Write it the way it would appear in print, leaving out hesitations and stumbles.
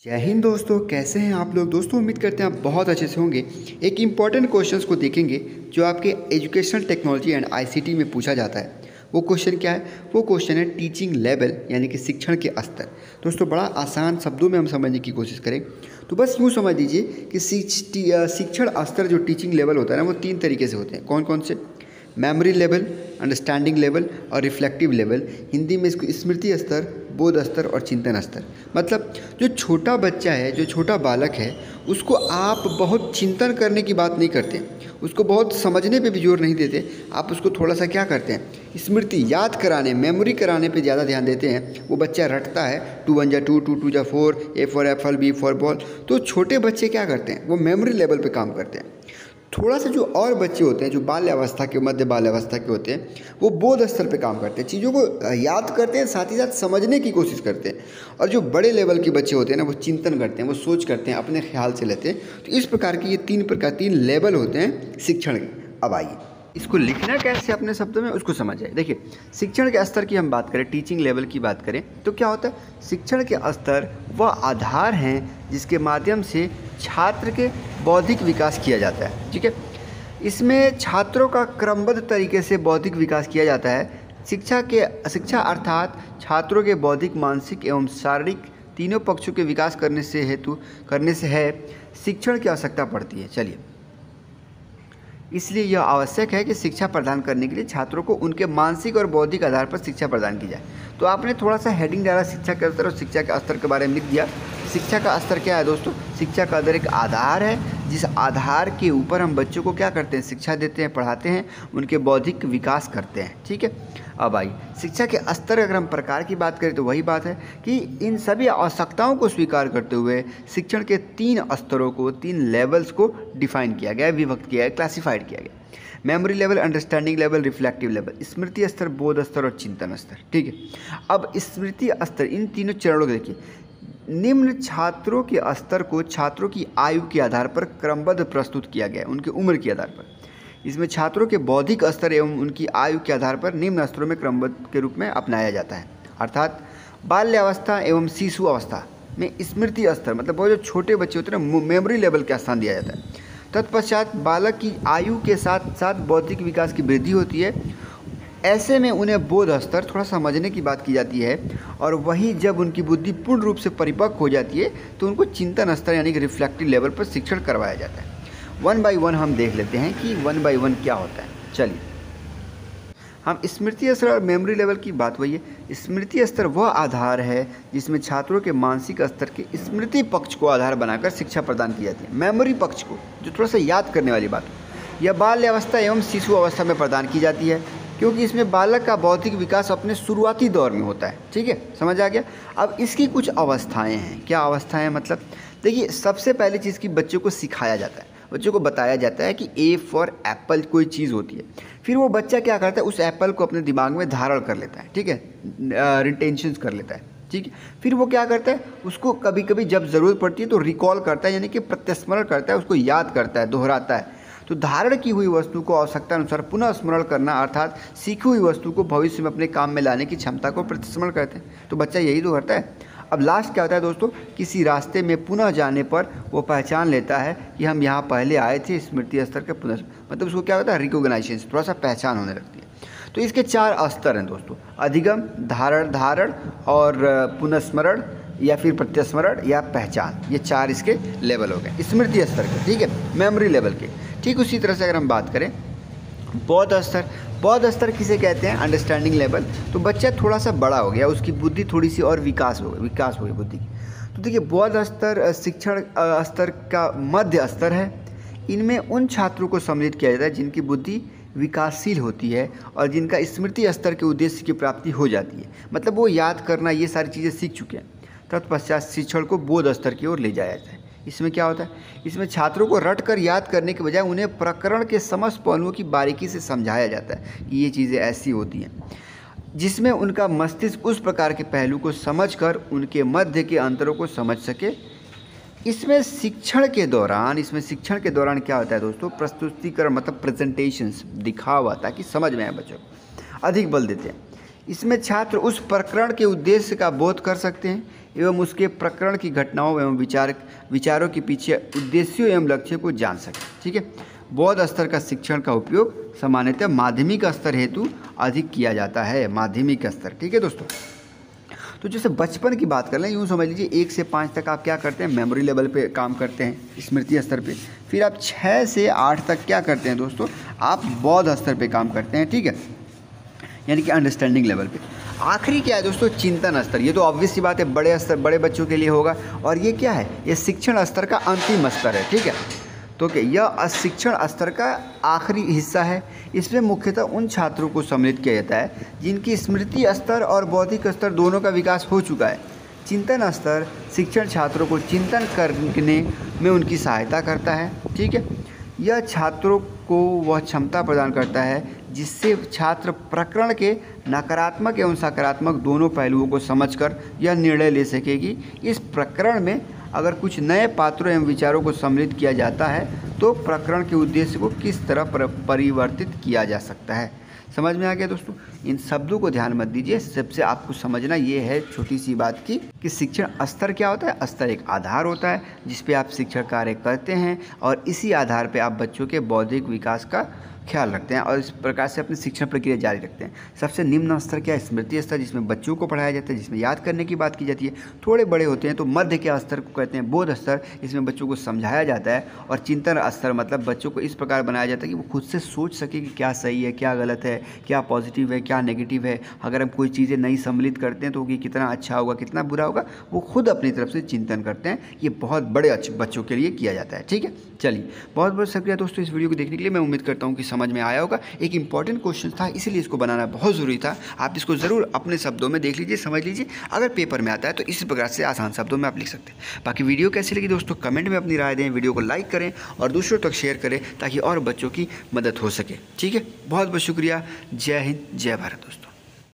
जय हिंद दोस्तों, कैसे हैं आप लोग। दोस्तों उम्मीद करते हैं आप बहुत अच्छे से होंगे। एक इम्पॉर्टेंट क्वेश्चंस को देखेंगे जो आपके एजुकेशनल टेक्नोलॉजी एंड आईसीटी में पूछा जाता है। वो क्वेश्चन क्या है? वो क्वेश्चन है टीचिंग लेवल, यानी कि शिक्षण के स्तर। दोस्तों बड़ा आसान शब्दों में हम समझने की कोशिश करें तो बस यूँ समझ लीजिए कि शिक्षण स्तर जो टीचिंग लेवल होता है ना, वो 3 तरीके से होते हैं। कौन कौन से? मेमोरी लेवल, अंडरस्टैंडिंग लेवल और रिफ्लेक्टिव लेवल। हिंदी में इसको स्मृति स्तर, बोध स्तर और चिंतन स्तर। मतलब जो छोटा बच्चा है, जो छोटा बालक है, उसको आप बहुत चिंतन करने की बात नहीं करते, उसको बहुत समझने पे भी जोर नहीं देते। आप उसको थोड़ा सा क्या करते हैं, स्मृति याद कराने, मेमोरी कराने पे ज़्यादा ध्यान देते हैं। वो बच्चा रटता है 2 1 2 2 2 4, A for apple, B for ball. तो छोटे बच्चे क्या करते हैं, वो मेमोरी लेवल पे काम करते हैं। थोड़ा सा जो और बच्चे होते हैं, जो बाल्यावस्था के, मध्य बाल्यावस्था के होते हैं, वो बोध स्तर पे काम करते हैं, चीज़ों को याद करते हैं, साथ ही साथ समझने की कोशिश करते हैं। और जो बड़े लेवल के बच्चे होते हैं ना, वो चिंतन करते हैं, वो सोच करते हैं, अपने ख्याल से लेते हैं। तो इस प्रकार की ये 3 लेवल होते हैं शिक्षण के। अब आइए इसको लिखना कैसे अपने शब्दों में, उसको समझ आए। देखिए, शिक्षण के स्तर की हम बात करें, टीचिंग लेवल की बात करें तो क्या होता है? शिक्षण के स्तर वह आधार हैं जिसके माध्यम से छात्र के बौद्धिक विकास किया जाता है। ठीक है, इसमें छात्रों का क्रमबद्ध तरीके से बौद्धिक विकास किया जाता है। शिक्षा अर्थात छात्रों के बौद्धिक, मानसिक एवं शारीरिक तीनों पक्षों के विकास करने से है शिक्षण की आवश्यकता पड़ती है। चलिए, इसलिए यह आवश्यक है कि शिक्षा प्रदान करने के लिए छात्रों को उनके मानसिक और बौद्धिक आधार पर शिक्षा प्रदान की जाए। तो आपने थोड़ा सा हेडिंग डाला शिक्षा के स्तर और शिक्षा के स्तर के बारे में लिख दिया। शिक्षा का स्तर क्या है दोस्तों? शिक्षा का स्तर एक आधार है जिस आधार के ऊपर हम बच्चों को क्या करते हैं, शिक्षा देते हैं, पढ़ाते हैं, उनके बौद्धिक विकास करते हैं। ठीक है, अब आइए शिक्षा के स्तर अगर हम प्रकार की बात करें तो वही बात है कि इन सभी आवश्यकताओं को स्वीकार करते हुए शिक्षण के 3 स्तरों को, 3 लेवल्स को डिफाइन किया गया है, विभक्त किया है, क्लासिफाइड किया गया। Memory level, understanding level, reflective level, स्मृति स्तर, बोध स्तर और चिंतन स्तर। ठीक है, अब स्मृति स्तर, इन तीनों चरणों को देखिए। निम्न छात्रों के स्तर को छात्रों की आयु के आधार पर क्रमबद्ध प्रस्तुत किया गया है, उनकी उम्र के आधार पर। इसमें छात्रों के बौद्धिक स्तर एवं उनकी आयु के आधार पर निम्न स्तरों में क्रमबद्ध के रूप में अपनाया जाता है। अर्थात बाल्यावस्था एवं शिशु अवस्था में स्मृति स्तर, मतलब वो जो छोटे बच्चे होते हैं ना, मेमोरी लेवल का स्थान दिया जाता है। तत्पश्चात बालक की आयु के साथ साथ बौद्धिक विकास की वृद्धि होती है। ऐसे में उन्हें बोध स्तर, थोड़ा समझने की बात की जाती है। और वही जब उनकी बुद्धि पूर्ण रूप से परिपक्व हो जाती है तो उनको चिंतन स्तर यानी कि रिफ्लेक्टिव लेवल पर शिक्षण करवाया जाता है। 1 बाय 1 हम देख लेते हैं कि 1 बाय 1 क्या होता है। चलिए, हम स्मृति स्तर और मेमोरी लेवल की बात वही है। स्मृति स्तर वह आधार है जिसमें छात्रों के मानसिक स्तर के स्मृति पक्ष को आधार बनाकर शिक्षा प्रदान की जाती है। मेमोरी पक्ष को, जो थोड़ा सा याद करने वाली बात, यह बाल्यावस्था एवं शिशु अवस्था में प्रदान की जाती है, क्योंकि इसमें बालक का बौद्धिक विकास अपने शुरुआती दौर में होता है। ठीक है, समझ आ गया। अब इसकी कुछ अवस्थाएं हैं। क्या अवस्थाएं? मतलब देखिए, सबसे पहली चीज़ की बच्चों को सिखाया जाता है, बच्चों को बताया जाता है कि A फॉर एप्पल कोई चीज़ होती है। फिर वो बच्चा क्या करता है, उस एप्पल को अपने दिमाग में धारण कर लेता है। ठीक है, रिटेंशन कर लेता है। ठीक है, फिर वो क्या करता है, उसको कभी कभी जब ज़रूरत पड़ती है तो रिकॉल करता है, यानी कि प्रत्यस्मरण करता है, उसको याद करता है, दोहराता है। तो धारण की हुई वस्तु को आवश्यकता अनुसार पुनः स्मरण करना, अर्थात सीखी हुई वस्तु को भविष्य में अपने काम में लाने की क्षमता को प्रतिस्मरण करते हैं। तो बच्चा यही तो करता है। अब लास्ट क्या होता है दोस्तों, किसी रास्ते में पुनः जाने पर वो पहचान लेता है कि हम यहाँ पहले आए थे। स्मृति स्तर के पुनः, मतलब उसको क्या होता है, रिकॉग्नाइजेशन, थोड़ा सा पहचान होने लगती है। तो इसके 4 स्तर हैं दोस्तों, अधिगम, धारण और पुनःस्मरण या फिर प्रत्यस्मरण या पहचान। ये 4 इसके लेवल हो गए स्मृति स्तर के। ठीक है, मेमोरी लेवल के। ठीक उसी तरह से अगर हम बात करें बौद्ध स्तर, बौद्ध स्तर किसे कहते हैं? Understanding level. तो बच्चा थोड़ा सा बड़ा हो गया, उसकी बुद्धि थोड़ी सी और विकास हो गई बुद्धि की। तो देखिए, बौद्ध स्तर शिक्षण स्तर का मध्य स्तर है। इनमें उन छात्रों को सम्मिलित किया जाता है जिनकी बुद्धि विकासशील होती है और जिनका स्मृति स्तर के उद्देश्य की प्राप्ति हो जाती है, मतलब वो याद करना, ये सारी चीज़ें सीख चुके हैं। तत्पश्चात शिक्षण को बोध स्तर की ओर ले जाया जाता है। इसमें क्या होता है, इसमें छात्रों को रट कर याद करने के बजाय उन्हें प्रकरण के समस्त पहलुओं की बारीकी से समझाया जाता है कि ये चीज़ें ऐसी होती हैं, जिसमें उनका मस्तिष्क उस प्रकार के पहलू को समझकर उनके मध्य के अंतरों को समझ सके। इसमें शिक्षण के दौरान क्या होता है दोस्तों, प्रस्तुतिकरण, मतलब प्रेजेंटेशंस, दिखावा, ताकि समझ में आए बच्चों को, अधिक बल देते हैं। इसमें छात्र उस प्रकरण के उद्देश्य का बोध कर सकते हैं एवं उसके प्रकरण की घटनाओं एवं विचारों के पीछे उद्देश्यों एवं लक्ष्य को जान सकें। ठीक है। बौद्ध स्तर का शिक्षण का उपयोग सामान्यतः माध्यमिक स्तर हेतु अधिक किया जाता है, माध्यमिक स्तर। ठीक है दोस्तों। तो जैसे बचपन की बात कर लें, यूँ समझ लीजिए 1 से 5 तक आप क्या करते हैं, मेमोरी लेवल पे काम करते हैं, स्मृति स्तर पे। फिर आप 6 से 8 तक क्या करते हैं दोस्तों, आप बौद्ध स्तर पे काम करते हैं। ठीक है, यानी कि अंडरस्टैंडिंग लेवल पे। आखिरी क्या है दोस्तों, चिंतन स्तर। ये तो ऑब्वियस सी बात है, बड़े स्तर, बड़े बच्चों के लिए होगा। और ये क्या है, ये शिक्षण स्तर का अंतिम स्तर है। ठीक है, तो क्या यह शिक्षण स्तर का आखिरी हिस्सा है। इसमें मुख्यतः उन छात्रों को सम्मिलित किया जाता है जिनकी स्मृति स्तर और बौद्धिक स्तर दोनों का विकास हो चुका है। चिंतन स्तर शिक्षण छात्रों को चिंतन करने में उनकी सहायता करता है। ठीक है, यह छात्रों को वह क्षमता प्रदान करता है जिससे छात्र प्रकरण के नकारात्मक एवं सकारात्मक दोनों पहलुओं को समझकर यह निर्णय ले सके कि इस प्रकरण में अगर कुछ नए पात्रों एवं विचारों को सम्मिलित किया जाता है तो प्रकरण के उद्देश्य को किस तरह परिवर्तित किया जा सकता है। समझ में आ गया दोस्तों। इन शब्दों को ध्यान मत दीजिए, सबसे आपको समझना ये है छोटी सी बात की कि शिक्षण स्तर क्या होता है। स्तर एक आधार होता है जिस पे आप शिक्षण कार्य करते हैं और इसी आधार पे आप बच्चों के बौद्धिक विकास का ख्याल रखते हैं और इस प्रकार से अपनी शिक्षण प्रक्रिया जारी रखते हैं। सबसे निम्न स्तर क्या है, स्मृति स्तर, जिसमें बच्चों को पढ़ाया जाता है, जिसमें याद करने की बात की जाती है। थोड़े बड़े होते हैं तो मध्य के स्तर को कहते हैं बोध स्तर, इसमें बच्चों को समझाया जाता है। और चिंतन स्तर मतलब बच्चों को इस प्रकार बनाया जाता है कि वो खुद से सोच सके कि क्या सही है, क्या गलत है, क्या पॉजिटिव है, क्या नेगेटिव है। अगर हम कोई चीज़ें नई सम्मिलित करते हैं तो कि कितना अच्छा होगा, कितना बुरा होगा, वो खुद अपनी तरफ से चिंतन करते हैं। ये बहुत बड़े बच्चों के लिए किया जाता है। ठीक है, चलिए बहुत बहुत शुक्रिया दोस्तों इस वीडियो को देखने के लिए। मैं उम्मीद करता हूँ कि समझ में आया होगा। एक इंपॉर्टेंट क्वेश्चन था इसलिए इसको बनाना बहुत ज़रूरी था। आप इसको ज़रूर अपने शब्दों में देख लीजिए, समझ लीजिए। अगर पेपर में आता है तो इसी प्रकार से आसान शब्दों में आप लिख सकते हैं। बाकी वीडियो कैसी लगी दोस्तों कमेंट में अपनी राय दें, वीडियो को लाइक करें और दूसरों तक शेयर करें ताकि और बच्चों की मदद हो सके। ठीक है, बहुत बहुत शुक्रिया। जय हिंद, जय भारत दोस्तों।